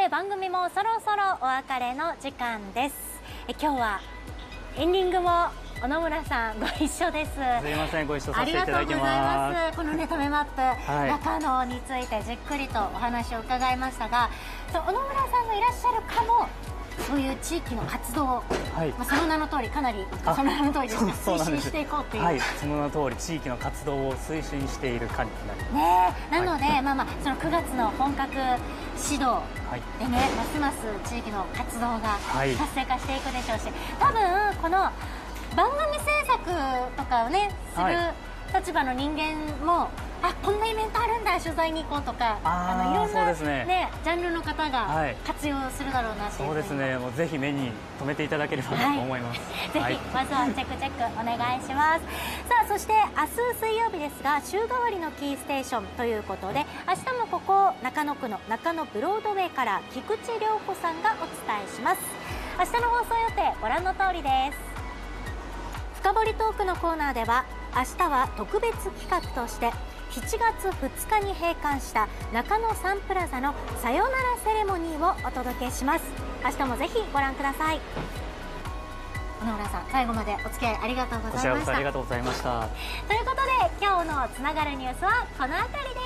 で番組もそろそろお別れの時間です。今日はエンディングも小野村さんご一緒です。すいません、ご一緒させていただきます。 このね、ためマップ、中野についてじっくりとお話を伺いましたが、小野村さんがいらっしゃるかもそういう地域の活動、その名の通りかなりその名の通りですね、推進していこうっていう、 その名の通り地域の活動を推進している会になります。 なので、その9月の本格指導でね、ますます地域の活動が活性化していくでしょうし、多分この番組制作とかをねする立場の人間も、こんなイベントあるんだ、取材に行こうとか、いろんなねジャンルの方が活用するだろうなっていう。 そうですね、もうぜひ目に留めていただければと思います。 ぜひまずはチェックお願いします。さあ、そして明日水曜日ですが、週替わりのキーステーションということで、明日もここ中野区の中野ブロードウェイから菊池涼子さんがお伝えします。明日の放送予定ご覧の通りです。深掘りトークのコーナーでは、明日は特別企画として7月2日に閉館した中野サンプラザのさよならセレモニーをお届けします。明日もぜひご覧ください。小野村さん、最後までお付き合いありがとうございました。 こちらこそありがとうございました。 ということで、今日のつながるニュースはこの辺りです。